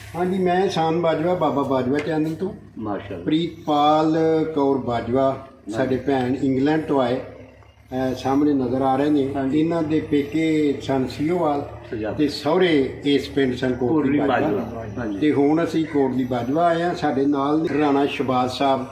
हाँ जी, मैं शान बाजवा बाबा बाजवा चैनल तो माशाअल्लाह। प्रीतपाल कौर बाजवा साडे भैन इंग्लैंड तो आए सामने नज़र आ रहे हैं। इन्हां दे पेके सन सीओवाल ते सहुरे इस पिंड सन कोटली बाजवा ते हुण असीं कोटली बाजवा आए हैं। साडे नाल राणा शहबाज साहब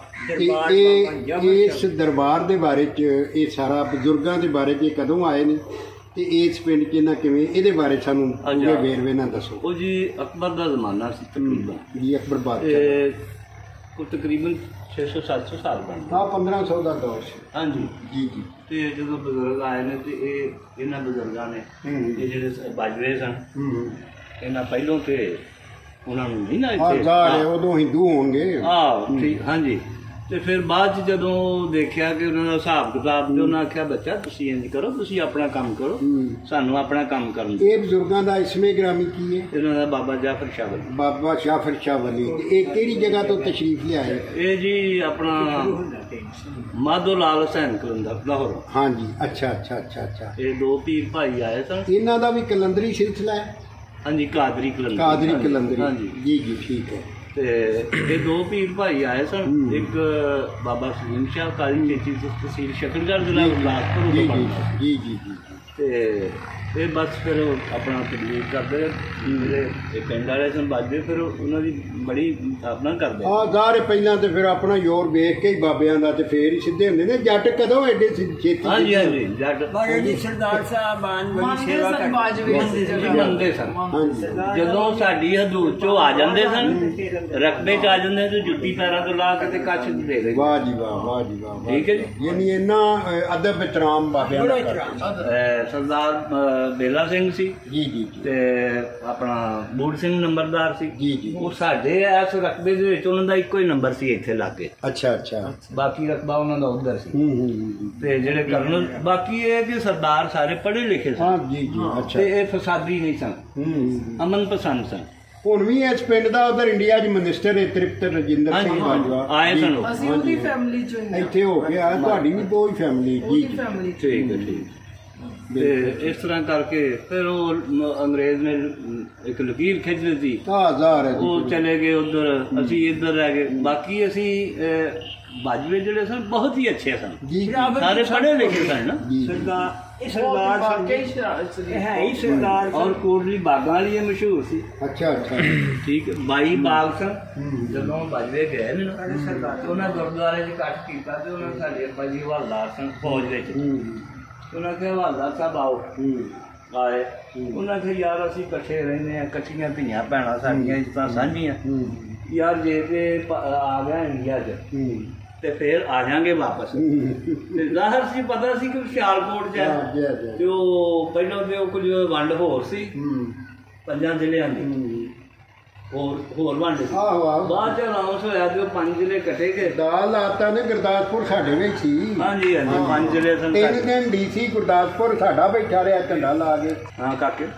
ते इस दरबार दे बारे च ये सारा बजुर्गां दे बारे च कदों आए ने ते इस पिंड च इन्हां किवें इहदे बारे सानूं पूरे वेरवे नाल दसो। वो जी अकबर का जमाना सी तकरीबन जी अकबर बादशाह को तकरीबन 600-700 साल बन गए। हाँ 1500 का दौर से। हाँ जी जी जी। तो जो बजुर्ग आए ने तो इन्होंने बुजुर्गों ने ये जो बाजवे सन इन्होंने पहलों तो उन्होंने नहीं ना इतने उदों हिंदू होंगे। ठीक हाँ जी। तो फिर बाद जो देखा कि उन्होंने हिसाब किताब जो उन्होंने आख्या बच्चा तुसी इंज करो तुसी अपना काम करो सानू अपना काम करन दो। ये बुजुर्गों का इसमें ग्रामी की है इन्होंने बाबा जाफर शाह वली। बाबा जाफर शाह वली ये केड़ी जगह तो तशरीफ ले आए? ये जी अपना माधो लाल हुसैन कलंदर लाहौर। हाँ जी अच्छा अच्छा अच्छा अच्छा। ये दो पीर भाई आए सन। इन्हों का भी कलंदरी सिलसिला है? हाँ जी कादरी कलंदरी। कादरी कलंदरी हाँ जी जी जी ठीक है। ये दो पीर भाई आए सन एक बाबा सलीम शाह काली चेची तहसील शकरगढ़ जिला गुरदासपुर जी जी जी ये बस फिर अपना तबलीग करते रहे पिंड वाले सन बाजे फिर उन्होंने बड़ी अपना करते हाँ सारे पहला तो फिर अपना योर वेख के ही बाबियां दा ते फिर ही सीधे होंगे ने। जट कदों एडे छेती? हाँ जी हाँ जी जट सरदार साहबान बड़ी सेवा मनते सन जदों साडी हदूद चो आ जाते सन रकबे च आ जाते तो जुत्ती पैरों तो ला के कच्छ दे दे। वाह जी वाह वाह जी वाह ठीक है जी। यानी इन्ना अदब एहतराम बाबियां दा। सरदार बेला सिंह सी जी जी ते अपना बूट सिंह नंबरदार सी जी जी। वो साडे इस रकबे दे विच उन्हां दा इक्को ही नंबर सी इत्थे लागे। अच्छा अच्छा। बाकी रकबा उन्हां दा उधर सी ते जेड़े कर्नल बाकी ये कि सरदार सारे पढ़े लिखे सन। हाँ जी जी अच्छा। ते फसादी नहीं सन अमन पसंद सन। हुण भी इस पिंड दा उधर इंडिया च मिनिस्टर है तृप्त रजिंदर सिंह बाजवा आए सन ਅਸੀਂ ਉਹਦੀ ਫੈਮਿਲੀ ਚੋਂ ਹੀ ਇੱਥੇ ਹੋ ਗਿਆ ਤੁਹਾਡੀ ਵੀ ਕੋਈ ਫੈਮਿਲੀ ਜੀ ਉਹਦੀ ਫੈਮਿਲੀ ठीक है ठीक ਤੇ ਇਸ ਤਰ੍ਹਾਂ ਕਰਕੇ ਫਿਰ ਉਹ ਅੰਗਰੇਜ਼ ਨੇ ਇੱਕ ਲਕੀਰ ਖਿੱਚ ਦਿੱਤੀ ਹਜ਼ਾਰ ਉਹ ਚਲੇ ਗਏ ਉਧਰ ਅਸੀਂ ਇੱਧਰ ਰਹਿ ਗਏ। ਬਾਕੀ ਅਸੀਂ ਬਾਜਵੇ ਜਿਹੜੇ ਸਨ ਬਹੁਤ ਹੀ ਅੱਛੇ ਸਨ ਸਾਰੇ ਪੜ੍ਹੇ ਲਿਖੇ ਸਨ ਨਾ। सरदार और कोटली बागां वाली मशहूर सी। अच्छा अच्छा ठीक है 22 बाग सन ਜਦੋਂ ਬਾਜਵੇ ਗਏ ਨੇ ਉਹਨਾਂ ਗੁਰਦੁਆਰੇ 'ਚ ਇਕੱਠ ਕੀਤਾ ਤੇ ਉਹਨਾਂ ਸਾਡੇ ਅੱਬਾ ਜੀ ਹਵਾਲਦਾਰ ਸਨ ਫੌਜ ਵਿੱਚ। ਉਹਨਾਂ ਕਿਹਾ ਹਵਾਲਦਾਰ ਸਾਹਿਬ ਆਓ ਆਏ ਉਹਨਾਂ ਕਿਹਾ ਯਾਰ ਅਸੀਂ ਇਕੱਠੇ ਰਹਿੰਦੇ ਹਾਂ ਇਕੱਠੀਆਂ ਧੀਆਂ ਭੈਣਾਂ ਸਾਡੀਆਂ ਇੱਜ਼ਤਾਂ ਸਾਂਝੀਆਂ ਯਾਰ ਜੇ ਤੇ ਆ ਗਿਆ ਇੰਡੀਆ 'ਚ ਤੇ ਫਿਰ ਆ ਜਾਾਂਗੇ ਵਾਪਸ। ਤੇ ਜ਼ਾਹਰ ਸੀ ਪਤਾ ਸੀ ਕਿ ਹੁਸ਼ਿਆਰਕੋਟ 'ਚ ਹੈ ਤੇ ਉਹ ਪਹਿਲਾਂ ਤੇ ਉਹ ਕੁਝ ਵੰਡ ਹੋਰ ਸੀ 5 ਜ਼ਿਲ੍ਹਿਆਂ ਦੀ ਹੋਰ ਵੰਡ ਸੀ। ਬਾਅਦ 'ਚ ਅਨਾਉਂਸ ਹੋਇਆ ਤੇ ਉਹ 5 ਜ਼ਿਲ੍ਹੇ ਕੱਟੇ ਗਏ। ਦਾਲ ਆਤਾ ਨੇ ਗੁਰਦਾਸਪੁਰ ਸਾਡੇ ਵਿੱਚ ਸੀ। ਹਾਂਜੀ ਹਾਂਜੀ 5 ਜ਼ਿਲ੍ਹੇ ਸਨ। 3 ਦਿਨ ਡੀਸੀ ਗੁਰਦਾਸਪੁਰ ਸਾਡਾ ਬੈਠਾ ਰਿਹਾ ਝੰਡਾ ਲਾ ਕੇ। ਹਾਂ ਕਾਕੇ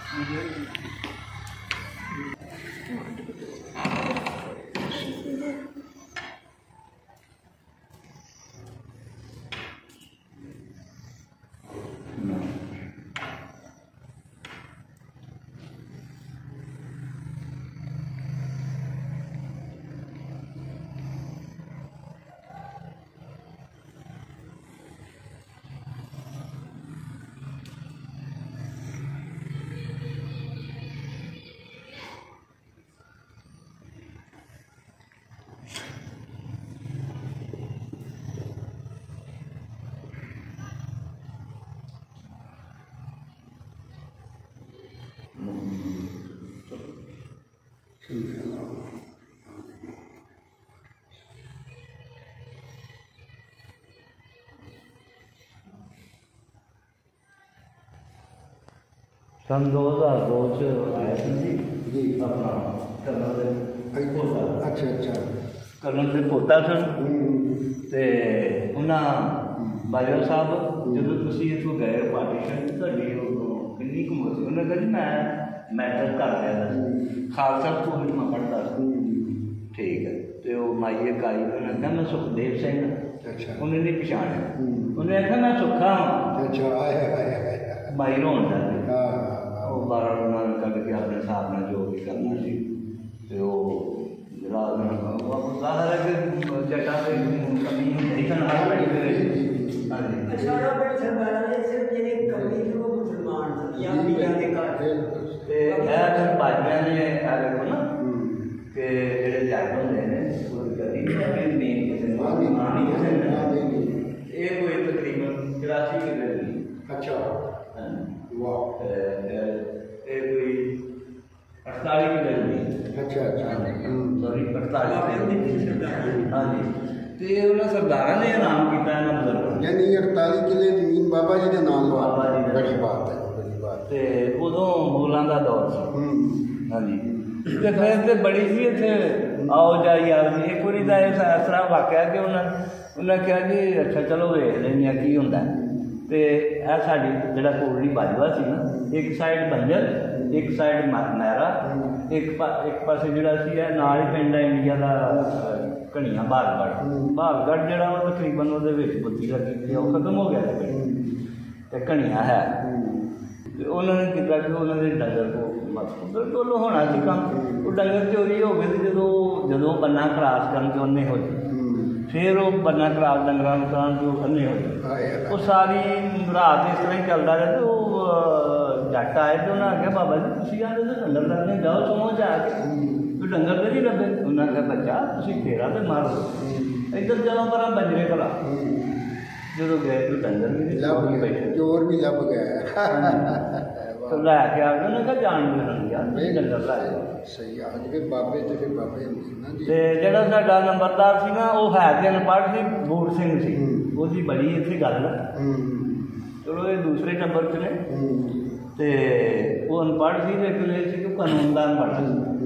सन 2002 च आए जी अपना कर्नल दे पोता। अच्छा अच्छा कर्नल दे पोता सन ते उन्हां बाजवा साहब जो तुसीं इत्थों गए पार्टीशन तुहाडी किन्नी कुम सी उन्हें कहा जी मैं मैट्रिक कर लिया खालसा स्कूल में मैं पढ़ता ठीक है तो माई एक आई उन्हें कहा मैं सुखदेव सिंह। अच्छा उन्हें नहीं पछाणिया उन्हें आख्या मैं सुखा हाँ। अच्छा माई रोन लग गई। 12 कट के अपने हिसाब न जो भी करना सी ਆ ਦੇਖੋ ਨਾ ਕਿ ਜਿਹੜੇ ਜੱਟ ਹੁੰਦੇ ਨੇ ਕੋਈ ਕਦੀ ਨਹੀਂ ਕਿਸੇ ਨੂੰ ਨਹੀਂ ਕਿਸੇ ਨੂੰ ਇਹ ਕੋਈ ਤਕਰੀਬਨ 84 ਕਿਲੇ ਦੀ ਅੱਛਾ ਵਾਹ ਇਹ ਕੋਈ 48 ਕਿਲੇ ਦੀ ਅੱਛਾ ਸੌਰੀ 48 ਕਿਲੇ ਦੀ ਹਾਂਜੀ ਤੇ ਉਹਨਾਂ ਸਰਦਾਰਾਂ ਨੇ ਇਨਾਮ ਕੀਤਾ ਇਹਨਾਂ ਬਜ਼ੁਰਗਾਂ ਨੂੰ ਯਾਨੀ 48 ਕਿੱਲੇ ਜ਼ਮੀਨ ਬਾਬਾ ਜੀ ਦੇ ਨਾਮ ਲਵਾ ਬਾਬਾ ਜੀ ਦੇ ਬੜੀ ਬਾਤ ਹੈ ਬੜੀ ਬਾਤ ਤੇ ਉਦੋਂ ਮੁਗਲਾਂ ਦਾ ਦੌਰ ਸੀ ਹਾਂਜੀ ਤੇ ਫਿਰ ਤੇ ਬੜੀ ਸੀ ਇੱਥੇ ਆਓ ਜਾਈ ਆ ਇੱਕ ਵਾਰੀ ਦਾ ਇਸ ਤਰ੍ਹਾਂ ਵਾਕਿਆ ਕਿ ਉਹਨਾਂ ਕਿਹਾ ਜੀ ਅੱਛਾ ਚਲੋ ਵੇਖ ਲੈਂਦੇ ਹਾਂ ਕੀ ਹੁੰਦਾ ਤੇ ਇਹ ਸਾਡੀ ਜਿਹੜਾ ਕੋਟਲੀ ਬਾਜਵਾ ਸੀ ਨਾ ਇੱਕ ਸਾਈਡ ਬੰਜਰ ਇੱਕ ਸਾਈਡ ਮਹਿਰਾ ਇੱਕ ਪਾਸੇ ਜਿਹੜਾ ਸੀ ਇਹ ਨਾਲ ਹੀ ਪਿੰਡ ਹੈ ਇੰਡੀਆ ਦਾ ਘਣੀਆਂ ਬਹਾਲਗੜ੍ਹ ਜਿਹੜਾ ਉਹ ਤਕਰੀਬਨ ਉਹਦੇ ਵਿੱਚ ਬੱਤੀ ਲੱਗੀ ਸੀ ਉਹ ਖਤਮ ਹੋ ਗਿਆ ਸੀ ਤੇ ਘਣੀਆਂ ਹੈ ਤੇ ਉਹਨਾਂ ਨੇ ਕੀਤਾ ਕਿ ਉਹਨਾਂ ਦੇ ਡੰਗਰ ਕੋ ਉਧਰ ਤੋਂ ਹੋਣਾ ਸੀ ਕੰਮ ਉਹ ਡੰਗਰ ਚੋਰੀ ਹੋ ਗਏ ਤੇ ਜਦੋਂ ਬੰਨਾ ਕਰਾਸ ਕਰਨ ਤੇ ਉਹਨੇ ਹੋਏ ਫਿਰ ਉਹ ਬੰਨਾ ਕਰਾਸ ਡੰਗਰਾਂ ਨੂੰ ਕਰਨ ਤੇ ਉਹ ਅੰਨੇ ਹੋਏ ਉਹ ਸਾਰੀ ਰਾਤ ਇਸ ਤਰ੍ਹਾਂ ਹੀ ਚੱਲਦਾ ਰਿਹਾ ਤੇ ਉਹ ਜੱਟ ਆਏ ਤੇ ਉਹਨਾਂ ਆਖਿਆ ਬਾਬਾ ਜੀ ਤੁਸੀਂ ਆਦੇ ਤਾਂ ਡੰਗਰ ਲੱਭਣੇ ਜਾਓ ਸੋਂ ਜਾ ਕੇ ਕੋਈ ਡੰਗਰ ਤੇ ਨਹੀਂ ਲੱਭੇ ਉਹਨਾਂ ਕਿਹਾ ਬੱਚਾ ਤੁਸੀਂ ਫੇਰਾ ਤੇ ਮਾਰੋ ਇੱਧਰ ਜਦੋਂ ਪਰਾਂ ਬੰਜਰੇ ਭਲਾ ਜਦੋਂ ਗਏ ਤਾਂ ਡੰਗਰ ਵੀ ਨਹੀਂ ਲੱਭ ਬੈਠੇ ਚੋਰ ਵੀ ਲੱਭ ਗਿਆ ਤੇ ਲੈ ਕੇ ਆ ਗਏ ਉਹਨੇ ਕਿਹਾ ਜਾਣ ਨਹੀਂ ਯਾਰ ਨਹੀਂ ਡੰਗਰ ਲੈ ਸਹੀ ਆ ਜਿਵੇਂ ਬਾਬੇ ਤੇ ਫਿਰ ਬਾਬੇ ਹੁੰਦੇ ਨਾ ਜੀ ਤੇ ਜਿਹੜਾ ਸਾਡਾ ਨੰਬਰਦਾਰ ਸੀ ਨਾ ਉਹ ਹੈ ਤੇ ਅਨਪੜ੍ਹ ਸੀ ਬੂਟ ਸਿੰਘ ਸੀ ਉਹਦੀ ਬੜੀ ਇੱਥੇ ਗੱਲ ਹੈ ਚਲੋ ਇਹ ਦੂਸਰੇ ਨੰਬਰ 'ਚ ਨੇ ਤੇ ਉਹ ਅਨਪੜ੍ਹ ਸੀ ਲੇਕਿਨ ਇਹ ਸੀ ਕਿ ਕਾਨੂੰਨ ਦਾ ਅਨਪੜ੍ਹ ਸੀ